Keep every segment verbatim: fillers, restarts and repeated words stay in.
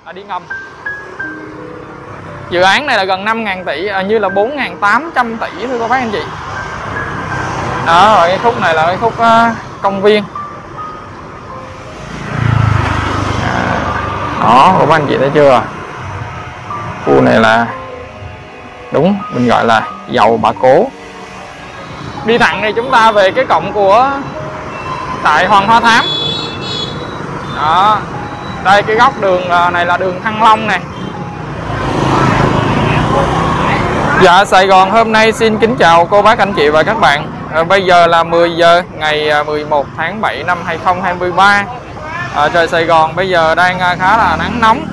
à, đi ngầm. Dự án này là gần năm ngàn tỷ, à, như là bốn nghìn tám trăm tỷ thưa cô bác anh chị. Đó, rồi cái khúc này là cái khúc uh, công viên. Đó, cô bác anh chị thấy chưa? Khu này là đúng, mình gọi là dầu Bà Cố. Đi thẳng thì chúng ta về cái cổng của tại Hoàng Hoa Thám. Đó, đây cái góc đường này là đường Thăng Long này. Dạ, Sài Gòn hôm nay xin kính chào cô bác anh chị và các bạn. à, Bây giờ là mười giờ ngày mười một tháng bảy năm hai nghìn không trăm hai mươi ba. à, Trời Sài Gòn bây giờ đang khá là nắng nóng.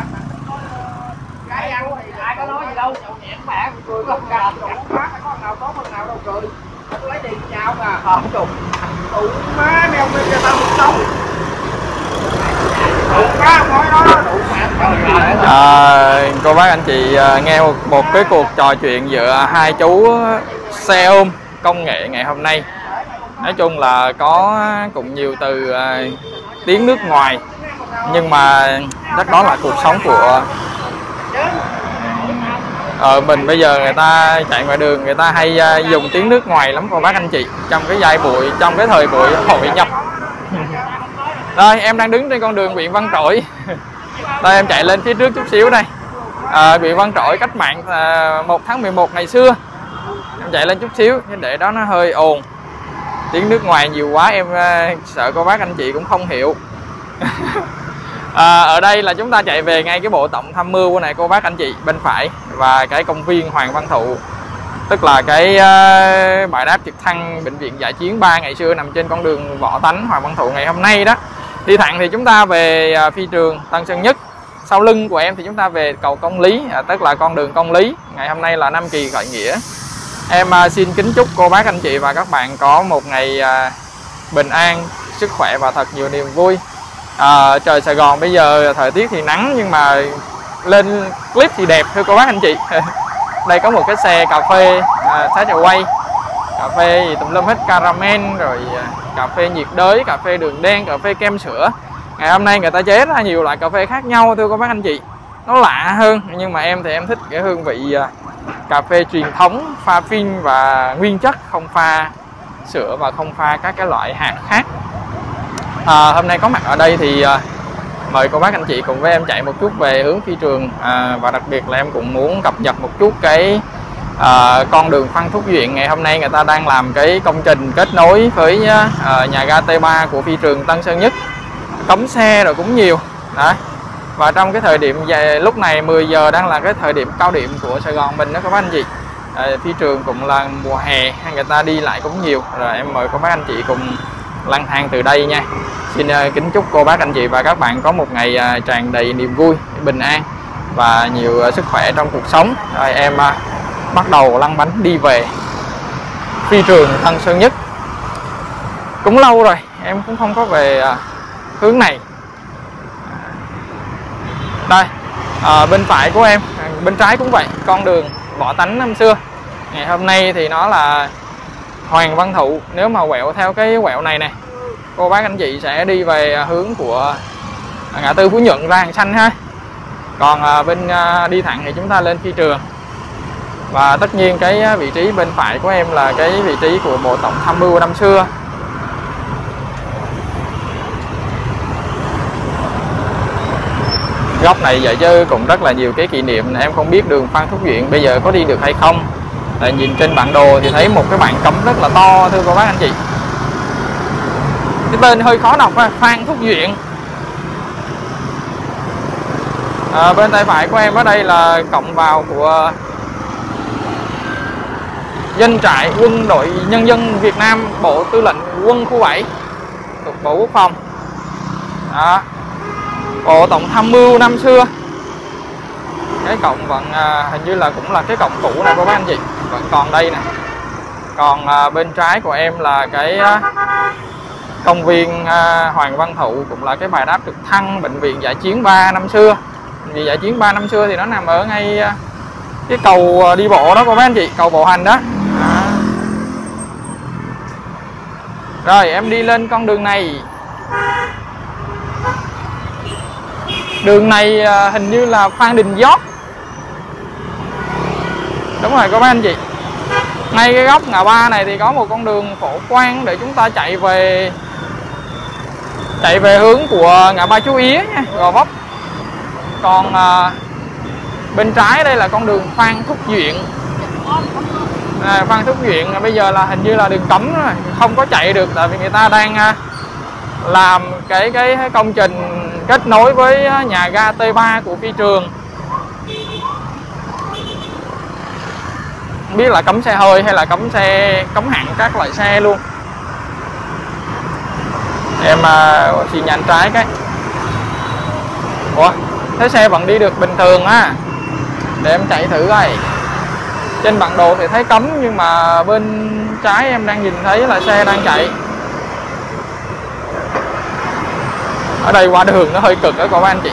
À, cô bác anh chị nghe một, một cái cuộc trò chuyện giữa hai chú xe ôm công nghệ ngày hôm nay. Nói chung là có cũng nhiều từ uh, tiếng nước ngoài, nhưng mà chắc đó là cuộc sống của ờ, mình. Bây giờ người ta chạy ngoài đường người ta hay uh, dùng tiếng nước ngoài lắm cô bác anh chị, trong cái giai bụi, trong cái thời buổi hội nhập. Đây em đang đứng trên con đường Nguyễn Văn Trỗi. Đây em chạy lên phía trước chút xíu đây. à, Nguyễn Văn Trỗi cách mạng à, một tháng mười một ngày xưa. Em chạy lên chút xíu để đó nó hơi ồn, tiếng nước ngoài nhiều quá em à, sợ cô bác anh chị cũng không hiểu. à, Ở đây là chúng ta chạy về ngay cái bộ tổng tham mưu này cô bác anh chị, bên phải, và cái công viên Hoàng Văn Thụ, tức là cái uh, bãi đáp trực thăng bệnh viện Dã Chiến ba ngày xưa nằm trên con đường Võ Tánh Hoàng Văn Thụ ngày hôm nay đó. Đi thẳng thì chúng ta về uh, phi trường Tân Sơn Nhất. Sau lưng của em thì chúng ta về cầu Công Lý, à, tức là con đường Công Lý. Ngày hôm nay là năm kỳ khởi nghĩa. Em uh, xin kính chúc cô bác anh chị và các bạn có một ngày uh, bình an, sức khỏe và thật nhiều niềm vui. À, trời Sài Gòn bây giờ thời tiết thì nắng nhưng mà lên clip thì đẹp thưa cô bác anh chị. Đây có một cái xe cà phê uh, Sát Away, cà phê gì tùm lum hết, caramel rồi uh, cà phê nhiệt đới, cà phê đường đen, cà phê kem sữa. Ngày hôm nay người ta chế ra nhiều loại cà phê khác nhau thưa cô bác anh chị, nó lạ hơn, nhưng mà em thì em thích cái hương vị uh, cà phê truyền thống, pha phin và nguyên chất, không pha sữa và không pha các cái loại hạt khác. À, hôm nay có mặt ở đây thì uh, mời cô bác anh chị cùng với em chạy một chút về hướng phi trường, à, và đặc biệt là em cũng muốn cập nhật một chút cái à, con đường Phan Thúc Duyện. Ngày hôm nay người ta đang làm cái công trình kết nối với à, nhà ga T ba của phi trường Tân Sơn Nhất, cấm xe rồi cũng nhiều đấy. Và trong cái thời điểm về lúc này mười giờ đang là cái thời điểm cao điểm của Sài Gòn mình đó các bác anh chị. à, Phi trường cũng là mùa hè, người ta đi lại cũng nhiều, rồi em mời các bác anh chị cùng lang thang từ đây nha. Xin uh, kính chúc cô bác anh chị và các bạn có một ngày uh, tràn đầy niềm vui, bình an và nhiều uh, sức khỏe trong cuộc sống. Rồi em uh, bắt đầu lăn bánh đi về phi trường Tân Sơn Nhất. Cũng lâu rồi em cũng không có về uh, hướng này. Đây, uh, bên phải của em, bên trái cũng vậy, con đường Võ Tánh năm xưa. Ngày hôm nay thì nó là Hoàng Văn Thụ. Nếu mà quẹo theo cái quẹo này này, cô bác anh chị sẽ đi về hướng của ngã tư Phú Nhuận ra Hàng Xanh ha. Còn à, bên à, đi thẳng thì chúng ta lên phi trường. Và tất nhiên cái vị trí bên phải của em là cái vị trí của bộ tổng tham mưu năm xưa. Góc này vậy chứ cũng rất là nhiều cái kỷ niệm. Em không biết đường Phan Thúc Duyện bây giờ có đi được hay không. Tại nhìn trên bản đồ thì thấy một cái bảng cấm rất là to thưa cô bác anh chị. Cái tên hơi khó đọc ha, Phan Thúc Duyện. À, bên tay phải của em ở đây là cổng vào của Doanh trại Quân đội Nhân dân Việt Nam, Bộ Tư lệnh Quân khu bảy thuộc Bộ Quốc phòng. Đó. Bộ tổng tham mưu năm xưa. Cái cổng vẫn à, hình như là cũng là cái cổng cũ này cô bác anh chị, vẫn còn đây nè. Còn à, bên trái của em là cái à, công viên à, Hoàng Văn Thụ, cũng là cái bài đáp trực thăng bệnh viện Dã Chiến ba năm xưa. Bệnh viện Dã Chiến ba năm xưa thì nó nằm ở ngay à, cái cầu đi bộ đó cô bác anh chị, cầu bộ hành đó. À. Rồi em đi lên con đường này. Đường này hình như là Phan Đình Giót. Đúng rồi các bác anh chị. Ngay cái góc ngã ba này thì có một con đường phổ quang để chúng ta chạy về chạy về hướng của ngã ba Chú Ý nha, Gò Vấp. Còn à, bên trái đây là con đường Phan Thúc Duyện. À, Phan Thúc Duyện bây giờ là hình như là đường cấm rồi, không có chạy được tại vì người ta đang à, làm cái cái công trình kết nối với nhà ga T ba của Phi Trường. Không biết là cấm xe hơi hay là cấm xe, cấm hẳn các loại xe luôn. Em uh, xi nhan trái cái. Ủa, thế xe vẫn đi được bình thường á. Để em chạy thử coi. Trên bản đồ thì thấy cấm nhưng mà bên trái em đang nhìn thấy là xe đang chạy. Ở đây qua đường nó hơi cực đó các anh chị.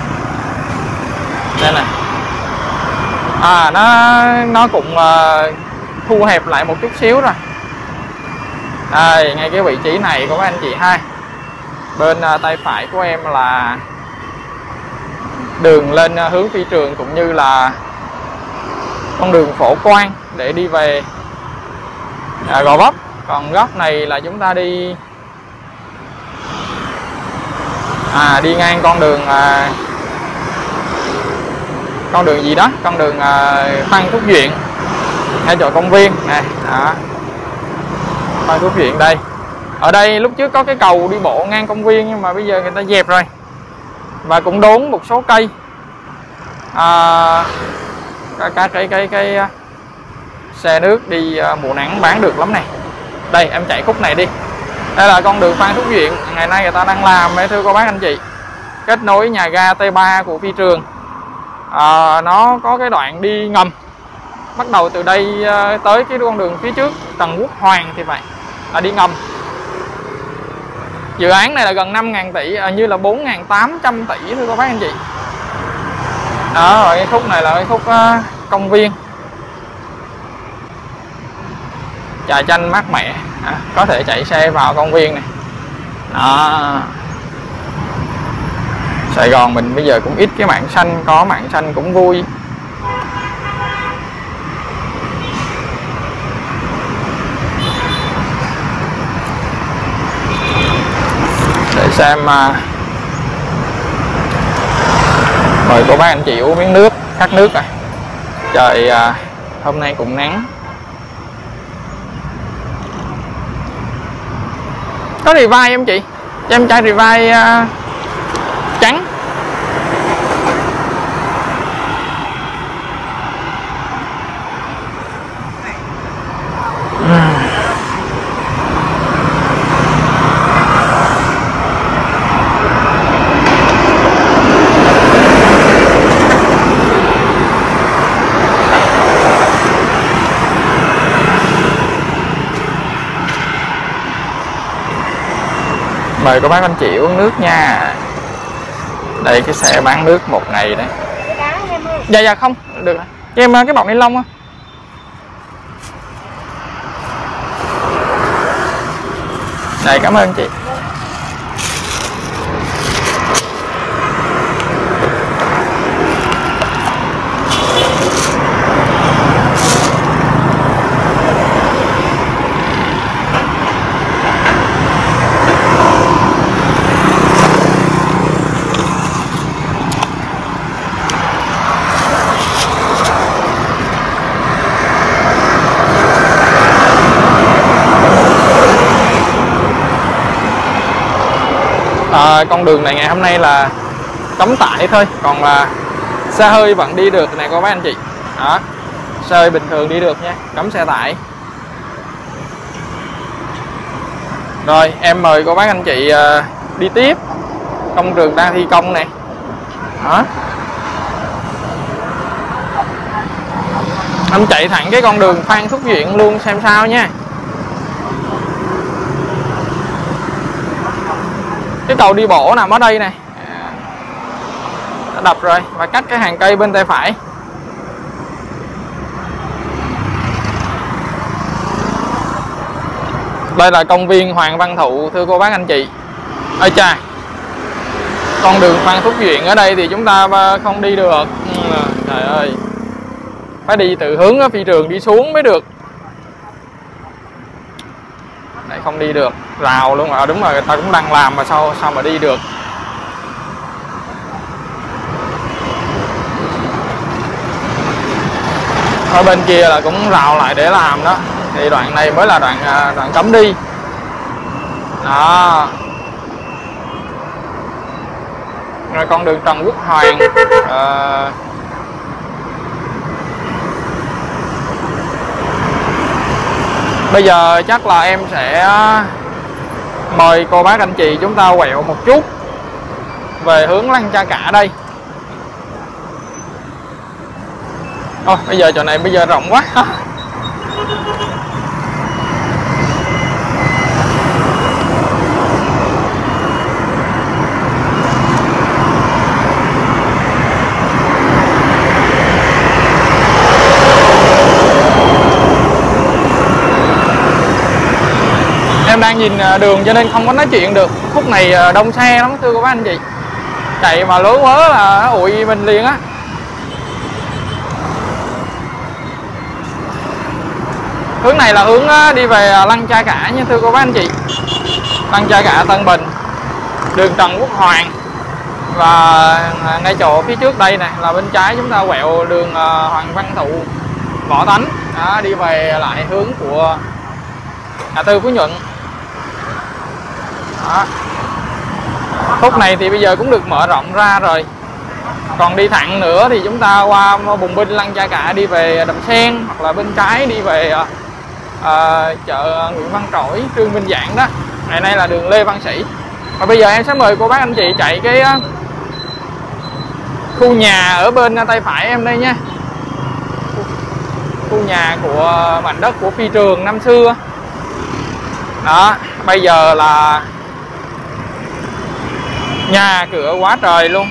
Đây nè. À nó nó cũng uh, thu hẹp lại một chút xíu rồi. Đây, ngay cái vị trí này của các anh chị hai. Bên uh, tay phải của em là đường lên uh, hướng Phi Trường cũng như là con đường Phổ Quang để đi về uh, Gò Vấp. Còn góc này là chúng ta đi à đi ngang con đường uh, con đường gì đó, con đường uh, Phan Thúc Duyện ngay chỗ công viên này đó. Phan Thúc Duyện đây. Ở đây lúc trước có cái cầu đi bộ ngang công viên nhưng mà bây giờ người ta dẹp rồi và cũng đốn một số cây à, cái cái cái cái, cái uh, xe nước đi uh, mùa nắng bán được lắm này. Đây em chạy khúc này đi. Đây là con đường Phan Thúc Duyện, ngày nay người ta đang làm đấy thưa cô bác anh chị, kết nối nhà ga T ba của Phi Trường. À, nó có cái đoạn đi ngầm bắt đầu từ đây uh, tới cái con đường phía trước Trần Quốc Hoàng thì vậy, là đi ngầm. Dự án này là gần năm ngàn tỷ, à, như là bốn nghìn tám trăm tỷ thưa các bác anh chị. Đó, rồi cái khúc này là cái khúc uh, công viên trà chanh mát mẻ, à, có thể chạy xe vào công viên này. Đó. Sài Gòn mình bây giờ cũng ít cái mảng xanh, có mảng xanh cũng vui. Để xem uh, mời cô bác anh chị uống miếng nước, khát nước rồi. Trời uh, hôm nay cũng nắng. Có Revive em chị? Cho em chai Revive uh, trắng. Mời các bác anh chị uống nước nha. Đây cái xe bán nước một ngày đấy. Dạ dạ không, được rồi. Cho em cái bọc ni lông á. Đây cảm ơn chị. À, con đường này ngày hôm nay là cấm tải thôi, còn là xe hơi vẫn đi được này cô bác anh chị. Đó, xe hơi bình thường đi được nha, cấm xe tải. Rồi em mời cô bác anh chị uh, đi tiếp. Công trường đang thi công này. Đó, em chạy thẳng cái con đường Phan Thúc Duyện luôn xem sao nha. Cái cầu đi bộ nằm ở đây này, đã đập rồi và cắt cái hàng cây bên tay phải. Đây là công viên Hoàng Văn Thụ thưa cô bác anh chị. Ơi cha, Con đường Phan Thúc Duyện ở đây thì chúng ta không đi được. Trời ơi, phải đi từ hướng ở phi trường đi xuống mới được. Đây không đi được, rào luôn à. Đúng rồi, người ta cũng đang làm mà sao sao mà đi được. Ở bên kia là cũng rào lại để làm đó. Thì đoạn này mới là đoạn đoạn cấm đi đó. Rồi con đường Trần Quốc Hoàn, à, bây giờ chắc là em sẽ mời cô bác anh chị chúng ta quẹo một chút về hướng Lăng Cha Cả đây. Ôi, bây giờ chỗ này bây giờ rộng quá. Em đang nhìn đường cho nên không có nói chuyện được. Khúc này đông xe lắm thưa cô bác anh chị. Chạy mà lố quá là ụi mình liền á. Hướng này là hướng đi về Lăng Cha Cả nha thưa cô bác anh chị. Lăng Cha Cả Tân Bình, đường Trần Quốc Hoàn. Và ngay chỗ phía trước đây nè là bên trái chúng ta quẹo đường Hoàng Văn Thụ, Võ Tánh đó, đi về lại hướng của ngã tư Phú Nhuận đó. Khúc này thì bây giờ cũng được mở rộng ra rồi. Còn đi thẳng nữa thì chúng ta qua Bùng Binh, Lăng Cha Cả đi về Đầm Sen, hoặc là bên trái đi về à, chợ Nguyễn Văn Trỗi, Trương Minh Giảng đó. Ngày nay là đường Lê Văn Sĩ. Và bây giờ em sẽ mời cô bác anh chị chạy cái khu nhà ở bên tay phải em đây nha. Khu nhà của mảnh đất của phi trường năm xưa đó. Bây giờ là nhà cửa quá trời luôn.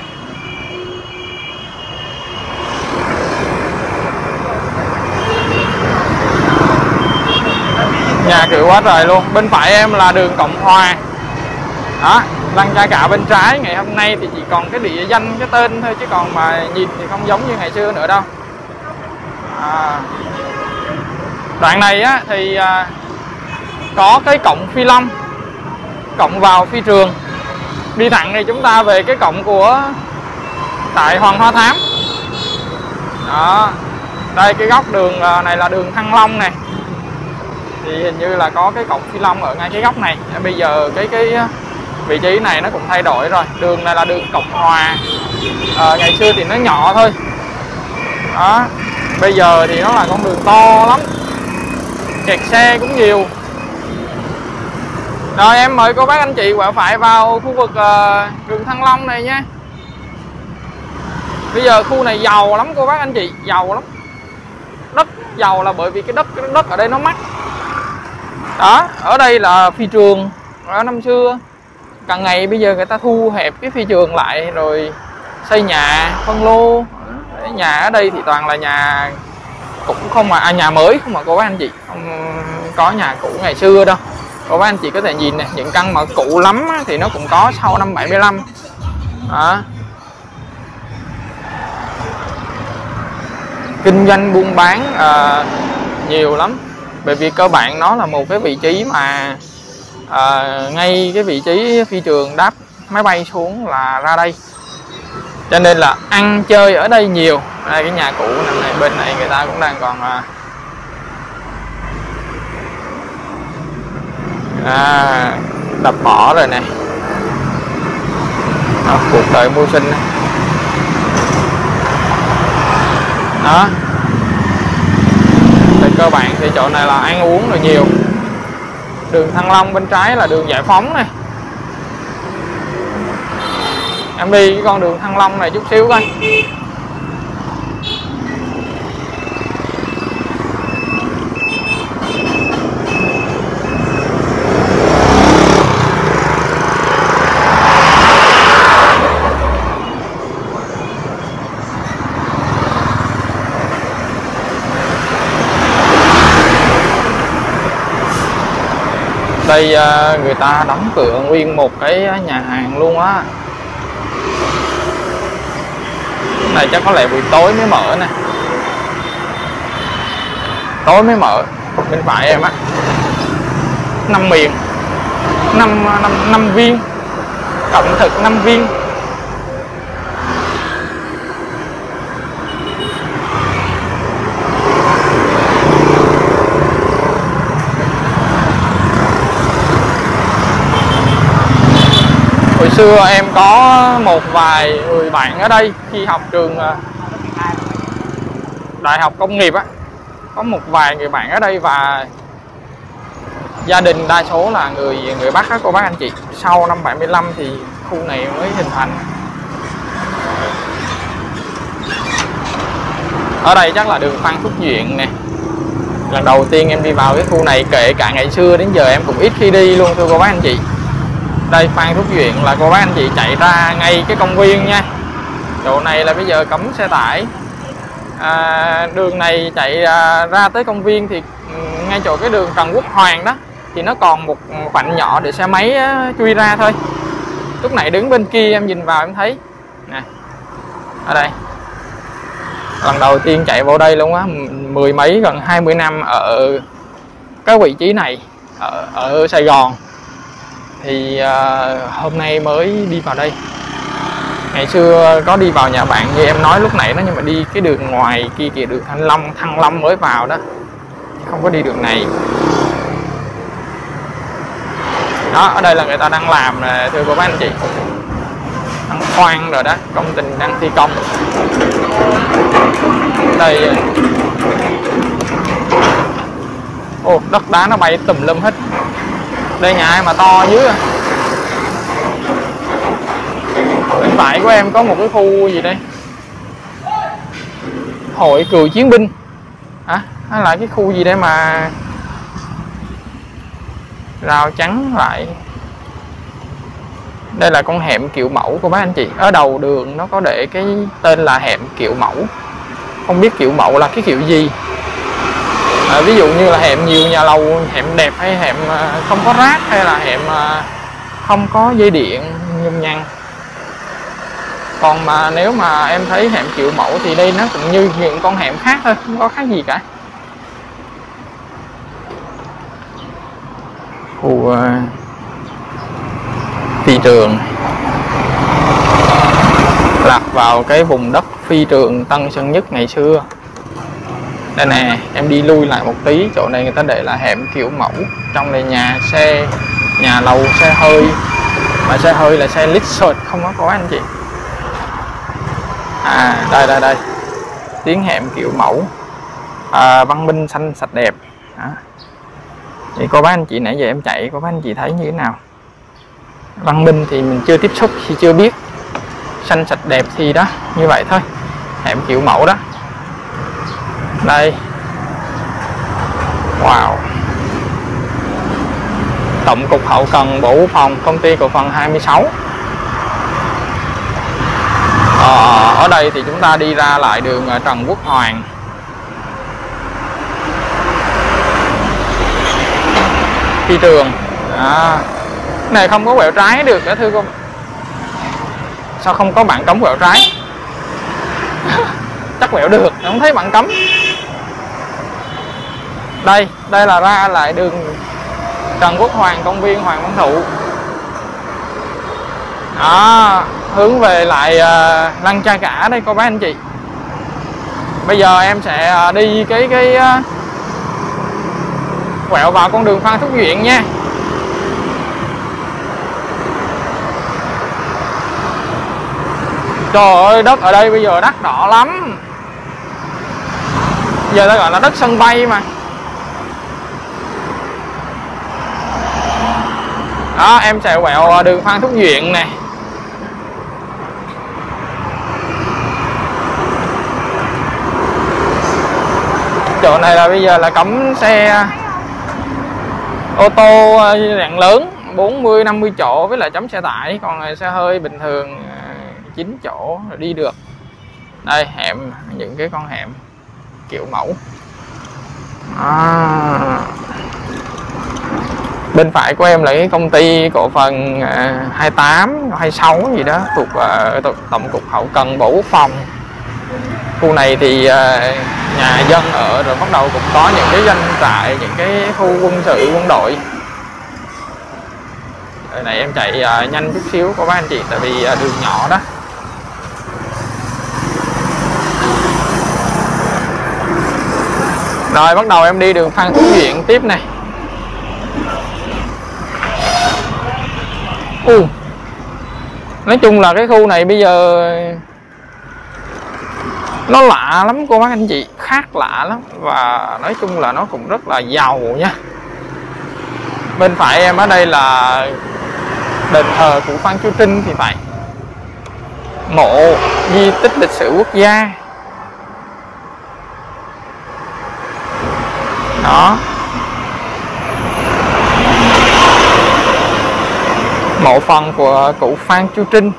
Nhà cửa quá trời luôn. Bên phải em là đường Cộng Hòa đó. Lăng Cha Cả bên trái ngày hôm nay thì chỉ còn cái địa danh, cái tên thôi, chứ còn mà nhìn thì không giống như ngày xưa nữa đâu à. Đoạn này á thì à, có cái cổng Phi Long, cổng vào phi trường. Đi thẳng thì chúng ta về cái cổng của tại Hoàng Hoa Thám đó. Đây cái góc đường này là đường Thăng Long này, thì hình như là có cái cổng Phi Long ở ngay cái góc này. Bây giờ cái cái vị trí này nó cũng thay đổi rồi. Đường này là đường Cộng Hòa à, ngày xưa thì nó nhỏ thôi đó. Bây giờ thì nó là con đường to lắm, kẹt xe cũng nhiều. Rồi em mời cô bác anh chị quẹo phải vào khu vực uh, đường Thăng Long này nha. Bây giờ khu này giàu lắm cô bác anh chị, giàu lắm. Đất giàu là bởi vì cái đất cái đất ở đây nó mắc đó. Ở đây là phi trường ở năm xưa, càng ngày bây giờ người ta thu hẹp cái phi trường lại rồi xây nhà phân lô. Nhà ở đây thì toàn là nhà cũng không mà à, nhà mới không mà cô bác anh chị, không có nhà cũ ngày xưa đâu. Cô bác anh chị có thể nhìn này, những căn mà cũ lắm á, thì nó cũng có sau năm bảy mươi lăm đó. Kinh doanh buôn bán à, nhiều lắm. Bởi vì cơ bản nó là một cái vị trí mà à, ngay cái vị trí phi trường đáp máy bay xuống là ra đây, cho nên là ăn chơi ở đây nhiều. Đây cái nhà cũ nằm này, bên này người ta cũng đang còn à, à, đập bỏ rồi nè. Đó, cuộc đời mưu sinh này. Đó. Thì cơ bản thì chỗ này là ăn uống rồi nhiều. Đường Thăng Long bên trái là đường Giải Phóng này. Em đi cái con đường Thăng Long này chút xíu coi. Đây người ta đóng cửa nguyên một cái nhà hàng luôn á. Này chắc có lẽ buổi tối mới mở nè, tối mới mở. Bên phải em á, năm miền, năm năm năm viên, cộng thực năm viên. Hồi xưa em có một vài người bạn ở đây khi học trường đại học công nghiệp á, có một vài người bạn ở đây và gia đình đa số là người người Bắc á cô bác anh chị. Sau năm bảy mươi lăm thì khu này mới hình thành. Ở đây chắc là đường Phan Thúc Duyện nè. Lần đầu tiên em đi vào cái khu này, kể cả ngày xưa đến giờ em cũng ít khi đi luôn thưa cô bác anh chị. Đây Phan Thúc Duyện là cô bác anh chị chạy ra ngay cái công viên nha. Chỗ này là bây giờ cấm xe tải. À, đường này chạy à, ra tới công viên thì ngay chỗ cái đường Trần Quốc Hoàn đó thì nó còn một khoảnh nhỏ để xe máy á, chui ra thôi. Lúc nãy đứng bên kia em nhìn vào em thấy nè, ở đây lần đầu tiên chạy vào đây luôn á, mười mấy gần hai mươi năm ở cái vị trí này ở, ở Sài Gòn thì uh, hôm nay mới đi vào đây. Ngày xưa có đi vào nhà bạn như em nói lúc nãy đó, nhưng mà đi cái đường ngoài kia kìa, đường Thăng Long, Thăng Long mới vào đó, không có đi đường này. Đó, ở đây là người ta đang làm nè thưa cô bác anh chị, đang khoan rồi đó, công trình đang thi công. Đây, ồ, đất đá nó bay tùm lum hết. Đây nhà ai mà to dữ à. Bên phải của em có một cái khu gì đây, hội cựu chiến binh hả, hay là cái khu gì đây mà rào chắn lại. Đây là con hẻm Kiểu Mẫu của bác anh chị. Ở đầu đường nó có để cái tên là hẻm Kiểu Mẫu. Không biết Kiểu Mẫu là cái kiểu gì. À, ví dụ như là hẻm nhiều nhà lầu, hẻm đẹp, hay hẻm không có rác, hay là hẻm không có dây điện nhum nhằng. Còn mà nếu mà em thấy hẻm Kiểu Mẫu thì đây nó cũng như những con hẻm khác thôi, không có khác gì cả. Khu uh, phi trường lạc vào cái vùng đất phi trường Tân Sơn Nhất ngày xưa. Đây nè, em đi lui lại một tí, chỗ này người ta để là hẻm Kiểu Mẫu. Trong này nhà xe, nhà lầu, xe hơi. Mà xe hơi là xe Lexus không có có anh chị. À, đây đây đây, tiếng hẻm Kiểu Mẫu, à, văn minh xanh sạch đẹp. Đó. Thì cô bác anh chị nãy giờ em chạy, cô bác anh chị thấy như thế nào? Văn minh thì mình chưa tiếp xúc thì chưa biết, xanh sạch đẹp thì đó, như vậy thôi. Hẻm Kiểu Mẫu đó. Đây. Wow. Tổng cục hậu cần Bộ Quốc phòng, công ty cổ phần hai mươi sáu. Ờ, ở đây thì chúng ta đi ra lại đường Trần Quốc Hoàn. Phi trường. À, này không có quẹo trái được đó thưa cô. Sao không có bảng cấm quẹo trái? Chắc quẹo được, không thấy bảng cấm. Đây, đây là ra lại đường Trần Quốc Hoàn, công viên Hoàng Văn Thụ. Đó, hướng về lại uh, Lăng Cha Cả đây cô bác anh chị. Bây giờ em sẽ uh, đi cái cái uh, quẹo vào con đường Phan Thúc Duyện nha. Trời ơi, đất ở đây bây giờ đắt đỏ lắm. Giờ ta gọi là đất sân bay mà. Đó, em sẽ quẹo đường Phan Thúc Duyện nè. Chỗ này là bây giờ là cấm xe ô tô dạng lớn bốn mươi năm mươi chỗ với lại chấm xe tải, còn xe hơi bình thường chín chỗ rồi đi được. Đây hẻm, những cái con hẻm Kiểu Mẫu. À, bên phải của em là cái công ty cổ phần hai mươi tám, hai mươi sáu gì đó, thuộc uh, Tổng cục hậu cần Bộ Quốc phòng. Khu này thì uh, nhà dân ở, rồi bắt đầu cũng có những cái doanh trại, những cái khu quân sự quân đội. Đời này em chạy uh, nhanh chút xíu có bác anh chị, tại vì uh, đường nhỏ đó. Rồi bắt đầu em đi đường Phan Thúc Duyện tiếp này. Uh, nói chung là cái khu này bây giờ nó lạ lắm cô bác anh chị, khác lạ lắm. Và nói chung là nó cũng rất là giàu nha. Bên phải em ở đây là đền thờ của Phan Chu Trinh thì phải, mộ di tích lịch sử quốc gia đó. Mộ phần của cụ Phan Chu Trinh.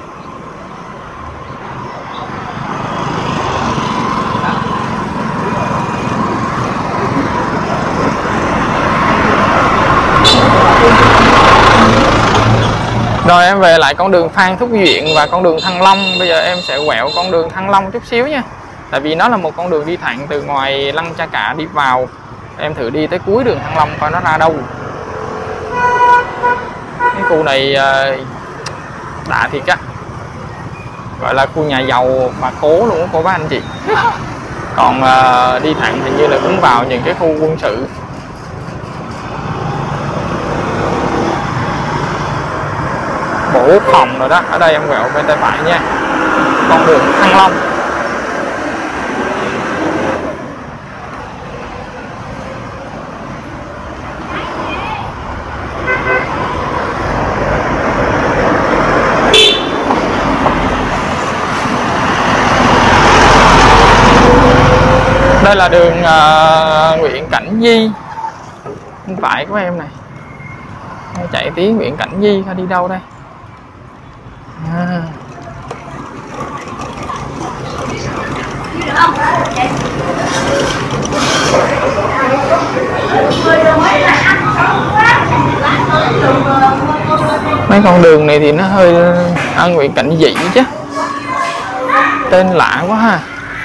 Rồi em về lại con đường Phan Thúc Duyện và con đường Thăng Long. Bây giờ em sẽ quẹo con đường Thăng Long chút xíu nha. Tại vì nó là một con đường đi thẳng từ ngoài Lăng Cha Cả đi vào. Em thử đi tới cuối đường Thăng Long coi nó ra đâu. Cái khu này đã thiệt á, gọi là khu nhà giàu bà cố luôn á cô bác anh chị. Còn đi thẳng hình như là cũng vào những cái khu quân sự. Bộ quốc phòng rồi đó. Ở đây em quẹo bên tay phải nha, con đường Thăng Long. Đây là đường uh, Nguyễn Cảnh Di bên phải của em này. Chạy tí Nguyễn Cảnh Di đi đâu đây? À. Mấy con đường này thì nó hơi à, Nguyễn Cảnh Dị chứ, tên lạ quá ha.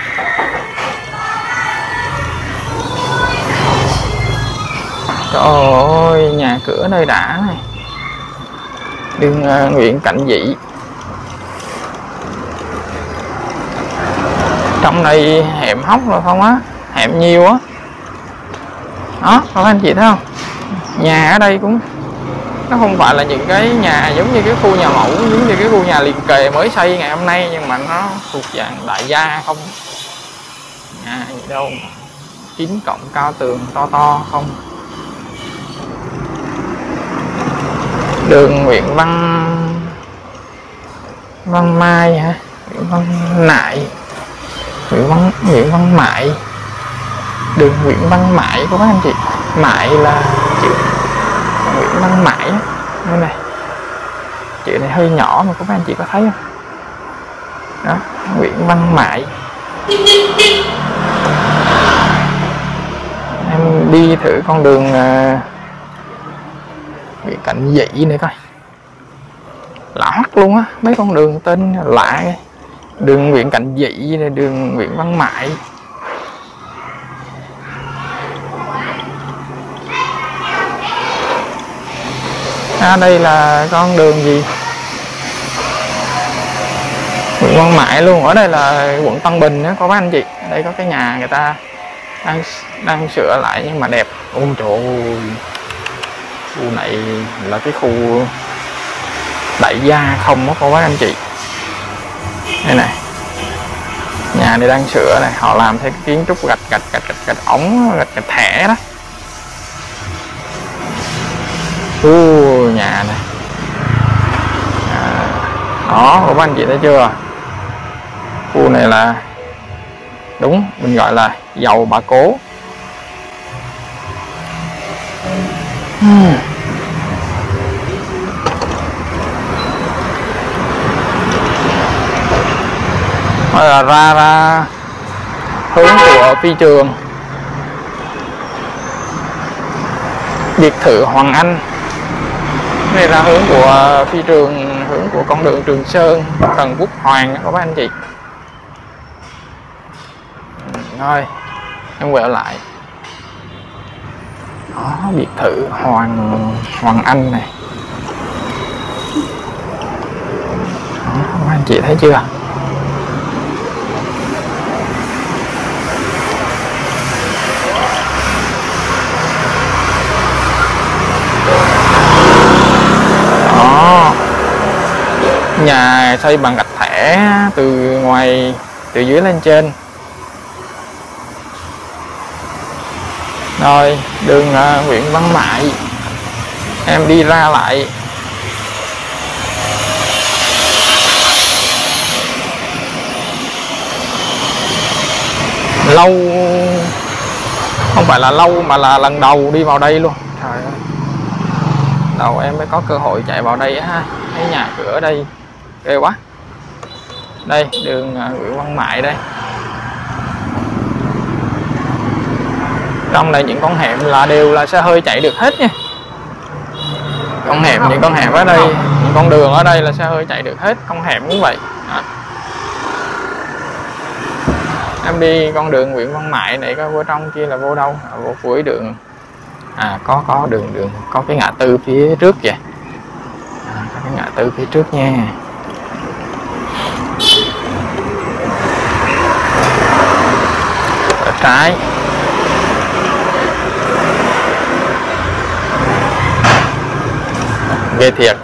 Trời ơi, nhà cửa nơi đã này. Đường uh, Nguyễn Cảnh Dị. Trong này hẻm hóc rồi không á, hẻm nhiều á. Đó, các anh chị thấy không? Nhà ở đây cũng nó không phải là những cái nhà giống như cái khu nhà mẫu, giống như cái khu nhà liền kề mới xây ngày hôm nay, nhưng mà nó thuộc dạng đại gia không. Nhà gì đâu kín cộng cao tường to to không. Đường Nguyễn Văn Văn Mai hả? Nguyễn Văn Nại, Nguyễn Văn Nguyễn Văn Mại. Đường Nguyễn Văn Mại của các anh chị. Mại là chữ Nguyễn Văn Mại á. Đây này, chữ này hơi nhỏ mà các anh chị có thấy không? Đó, Nguyễn Văn Mại. Em đi thử con đường uh, Nguyễn Cảnh Dị này coi. Lạ hoắc luôn á, mấy con đường tên lạ kìa. Đường Nguyễn Cảnh Dị này, đường Nguyễn Văn Mại. À, đây là con đường gì? Nguyễn Văn Mại luôn. Ở đây là quận Tân Bình đó có bác anh chị. Đây có cái nhà người ta đang đang sửa lại nhưng mà đẹp. Ôi trời ơi, khu này là cái khu đại gia không đó cô bác anh chị. Đây này, nhà này đang sửa này, họ làm theo cái kiến trúc gạch gạch gạch gạch gạch ống, gạch gạch thẻ đó. Ui, nhà này à, đó cô bác anh chị thấy chưa? Khu này là đúng mình gọi là giàu bà cố. Hmm. Rồi là ra ra hướng của phi trường biệt thự Hoàng Anh. Đây là hướng của phi trường, hướng của con đường Trường Sơn, Trần Quốc Hoàng các bác anh chị. Thôi em quẹo lại. Đó, biệt thự Hoàng Hoàng Anh này. Đó, anh chị thấy chưa? Đó, nhà xây bằng gạch thẻ từ ngoài, từ dưới lên trên. Rồi đường uh, Nguyễn Văn Mại, em đi ra lại. Lâu, không phải là lâu mà là lần đầu đi vào đây luôn. Trời ơi, đầu em mới có cơ hội chạy vào đây ha. Thấy nhà cửa ở đây ghê quá. Đây đường uh, Nguyễn Văn Mại đây. Trong này những con hẻm là đều là xe hơi chạy được hết nha. Con hẻm, những con hẻm ở đây, những con đường ở đây là xe hơi chạy được hết. Con hẻm cũng vậy. Đó. Em đi con đường Nguyễn Văn Mại này có vô trong kia là vô đâu? À, vô cuối đường. À có có đường đường có cái ngã tư phía trước kìa. À, có cái ngã tư phía trước nha. Ở trái. Ghê thiệt.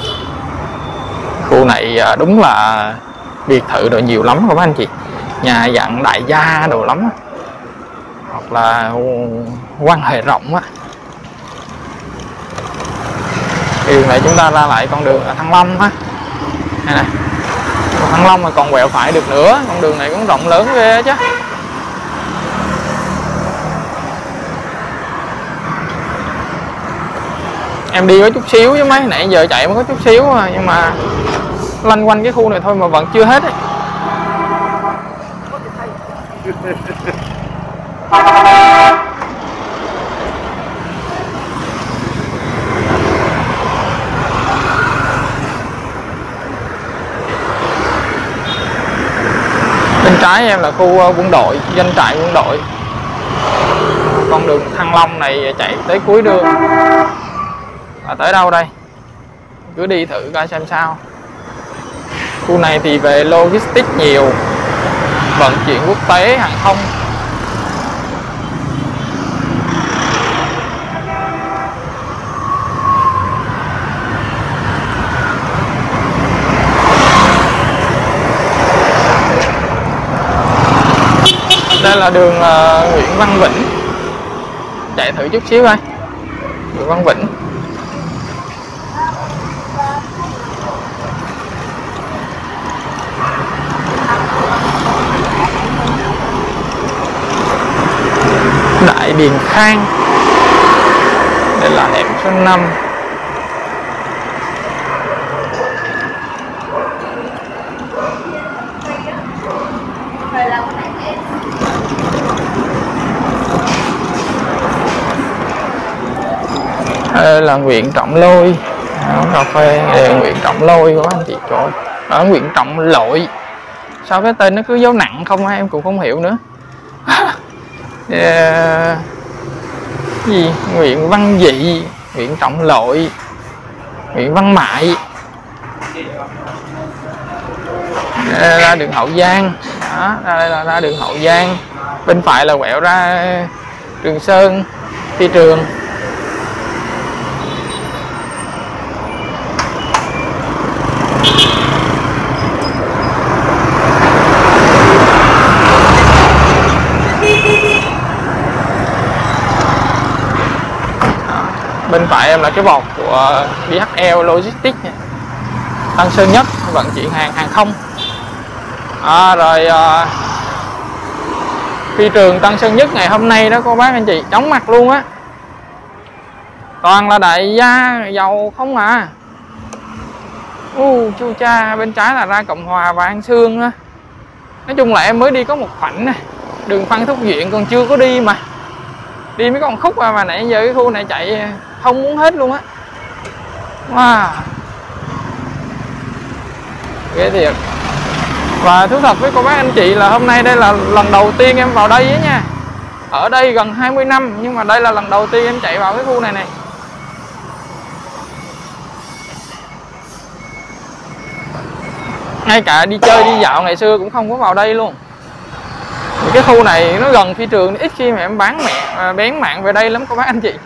Khu này đúng là biệt thự đồ nhiều lắm các anh chị. Nhà dạng đại gia đồ lắm. Hoặc là quan hệ rộng á. Đường này chúng ta ra lại con đường Thăng Long á. Đây này. Thăng Long mà còn quẹo phải được nữa. Con đường này cũng rộng lớn ghê chứ. Em đi có chút xíu chứ mấy, nãy giờ chạy mới có chút xíu à, nhưng mà lanh quanh cái khu này thôi mà vẫn chưa hết ấy. Bên trái em là khu quân đội, doanh trại quân đội. Con đường Thăng Long này chạy tới cuối đường. Và tới đâu đây? Cứ đi thử coi xem sao. Khu này thì về logistics nhiều, vận chuyển quốc tế, hàng không. Đây là đường uh, Nguyễn Văn Vĩnh. Chạy thử chút xíu coi. Nguyễn Văn Vĩnh. Đại Điền Khang. Đây là hẻm số năm. Đây là Nguyễn Trọng Lôi. Đó, cà phê đây Nguyễn Trọng Lôi của anh chị. Trời, ở Nguyễn Trọng Lội. Sao cái tên nó cứ dấu nặng không em cũng không hiểu nữa. Yeah. Gì Nguyễn Văn Dị, Nguyễn Trọng Lội, Nguyễn Văn Mại. Đây ra đường Hậu Giang. Đó, đây là ra đường Hậu Giang. Bên phải là quẹo ra Trường Sơn, Phi Trường. Bên phải em là cái bột của đê hát lờ Logistics nha. Tân Sơn Nhất vận chuyển hàng hàng không. À, rồi à, phi trường Tân Sơn Nhất ngày hôm nay đó cô bác anh chị, chóng mặt luôn á. Toàn là đại gia giàu không à. U chu cha, bên trái là ra Cộng Hòa và An Sương á. Nói chung là em mới đi có một khoảnh nè. Đường Phan Thúc Duyện còn chưa có đi mà. Đi mấy con khúc à, mà nãy giờ cái khu này chạy không muốn hết luôn á. Wow, ghê thiệt. Và thú thật với cô bác anh chị là hôm nay đây là lần đầu tiên em vào đây ấy nha. Ở đây gần hai mươi năm nhưng mà đây là lần đầu tiên em chạy vào cái khu này này. Ngay cả đi chơi đi dạo ngày xưa cũng không có vào đây luôn. Cái khu này nó gần phi trường, ít khi mà em bán mẹ bén mạng về đây lắm cô bác anh chị.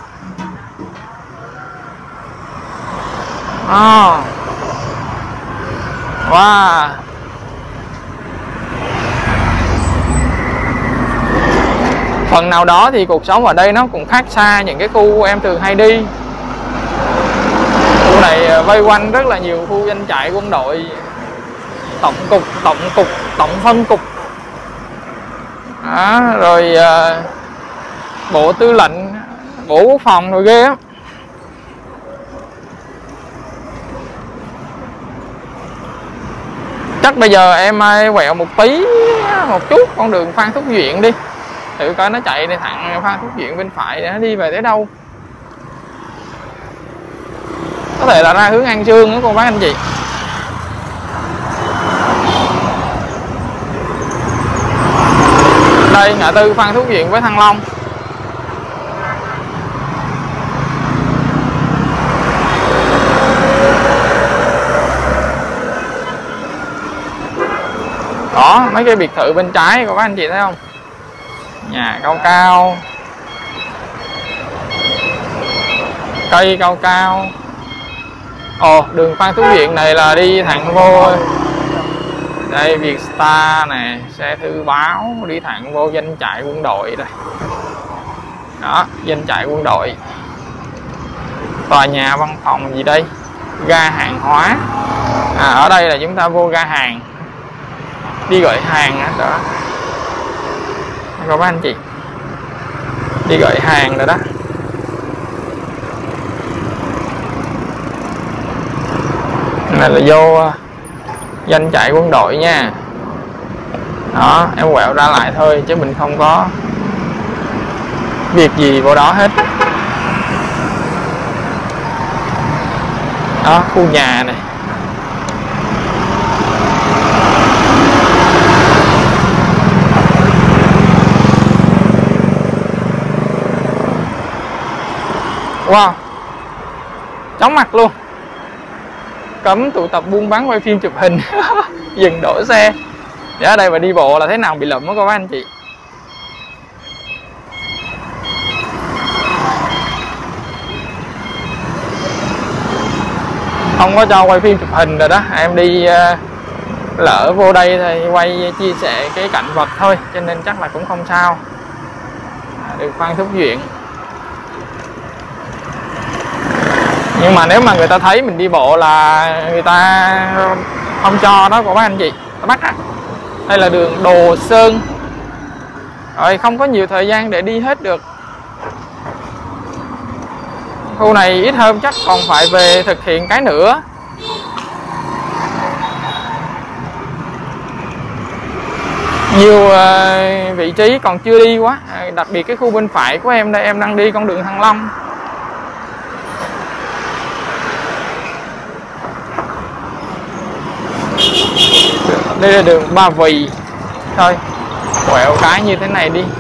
À. Wow. Phần nào đó thì cuộc sống ở đây nó cũng khác xa những cái khu em thường hay đi. Khu này vây quanh rất là nhiều khu doanh trại quân đội, tổng cục, tổng cục, tổng phân cục. Đó, rồi uh, bộ tư lệnh, bộ quốc phòng rồi ghê á. Chắc bây giờ em quẹo một tí, một chút con đường Phan Thúc Duyện đi, thử coi nó chạy đi thẳng Phan Thúc Duyện bên phải để nó đi về tới đâu. Có thể là ra hướng An Sương đó cô bác anh chị. Đây ngã tư Phan Thúc Duyện với Thăng Long. Đó, mấy cái biệt thự bên trái của các anh chị thấy không? Nhà cao cao, cây cao cao. Ồ, đường Phan Thúc Duyện này là đi thẳng vô đây Vietstar nè, xe thư báo đi thẳng vô doanh trại quân đội đây. Đó, doanh trại quân đội. Tòa nhà văn phòng gì đây? Ga hàng hóa. À, ở đây là chúng ta vô ga hàng, đi gọi hàng đó, đó. Các anh chị, đi gọi hàng rồi đó. Này là vô doanh trại quân đội nha. Đó, em quẹo ra lại thôi chứ mình không có việc gì vô đó hết. Đó, khu nhà này. Wow, chóng mặt luôn. Cấm tụ tập buôn bán quay phim chụp hình. Dừng đổ xe. Để ở đây mà đi bộ là thế nào bị lụm đó các anh chị. Không có cho quay phim chụp hình rồi đó. Em đi lỡ vô đây thì quay chia sẻ cái cảnh vật thôi, cho nên chắc là cũng không sao. Đường Phan Thúc Duyện. Nhưng mà nếu mà người ta thấy mình đi bộ là người ta không cho đó của các anh chị, ta bắt á. Đây là đường Đồ Sơn. Rồi không có nhiều thời gian để đi hết được. Khu này ít hôm chắc còn phải về thực hiện cái nữa. Nhiều uh, vị trí còn chưa đi quá. Đặc biệt cái khu bên phải của em đây, em đang đi con đường Thăng Long. Đây là đường Ba Vì. Thôi, quẹo cái như thế này đi.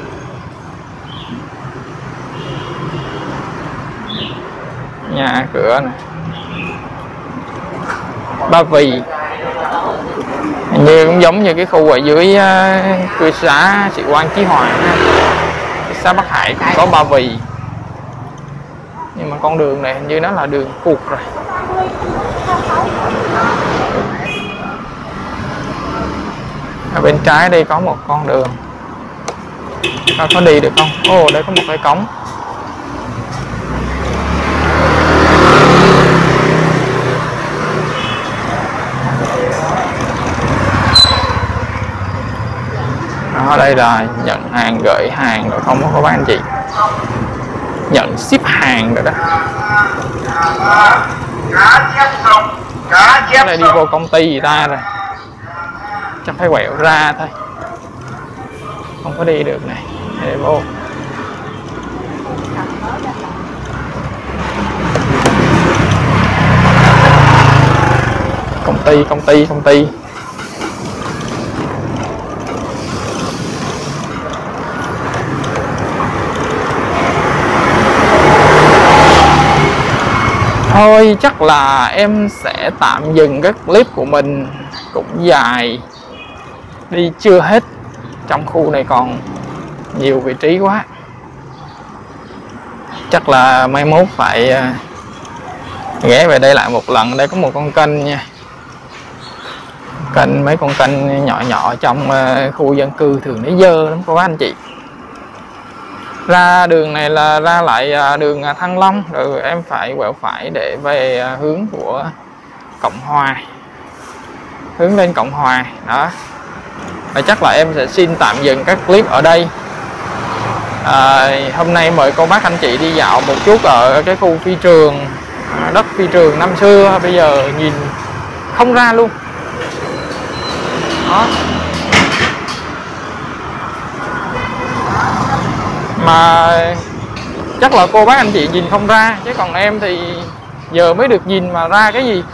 Nhà cửa này. Ba Vì. Hình như cũng giống như cái khu ở dưới uh, cư xá Sĩ Quan Chí Hòa, cư xá Bắc Hải cũng có Ba Vì. Nhưng mà con đường này hình như nó là đường cụt rồi. Ở bên trái đây có một con đường. Coi có đi được không? Ồ, đây có một cái cống. Đó, đây là nhận hàng, gửi hàng rồi không có các anh chị. Nhận ship hàng rồi đó. Cái này đi vô công ty gì ta rồi. Chắc phải quẹo ra thôi. Không có đi được này. Để vô. Công ty, công ty, công ty. Thôi chắc là em sẽ tạm dừng cái clip của mình, cũng dài, đi chưa hết, trong khu này còn nhiều vị trí quá. Chắc là mai mốt phải ghé về đây lại một lần. Đây có một con kênh nha, kênh mấy con kênh nhỏ nhỏ trong khu dân cư thường nó dơ lắm cô bác anh chị. Ra đường này là ra lại đường Thăng Long, rồi em phải quẹo phải để về hướng của Cộng Hòa, hướng lên Cộng Hòa đó. Và chắc là em sẽ xin tạm dừng các clip ở đây. À, hôm nay mời cô bác anh chị đi dạo một chút ở cái khu phi trường, đất phi trường năm xưa bây giờ nhìn không ra luôn đó. Mà chắc là cô bác anh chị nhìn không ra, chứ còn em thì giờ mới được nhìn mà ra cái gì.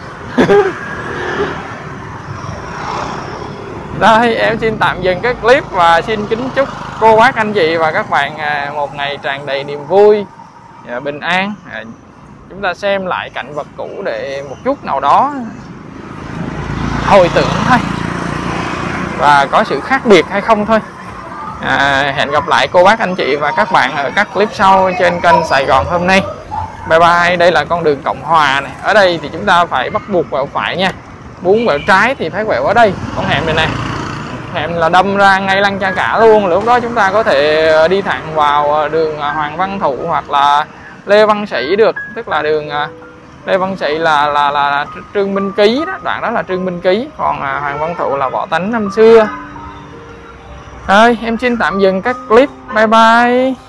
Đây, em xin tạm dừng cái clip và xin kính chúc cô bác anh chị và các bạn một ngày tràn đầy niềm vui, bình an. Chúng ta xem lại cảnh vật cũ để một chút nào đó hồi tưởng thôi, và có sự khác biệt hay không thôi. À, hẹn gặp lại cô bác anh chị và các bạn ở các clip sau trên kênh Sài Gòn hôm nay. Bye bye. Đây là con đường Cộng Hòa này. Ở đây thì chúng ta phải bắt buộc quẹo phải nha, muốn quẹo trái thì phải quẹo ở đây. Con hẻm này này, hẻm là đâm ra ngay Lăng Cha Cả luôn. Lúc đó chúng ta có thể đi thẳng vào đường Hoàng Văn Thụ hoặc là Lê Văn Sĩ được, tức là đường Lê Văn Sĩ là là là, là Trương Minh Ký đó, đoạn đó là Trương Minh Ký, còn Hoàng Văn Thụ là Võ Tánh năm xưa. Thôi em xin tạm dừng các clip. Bye bye.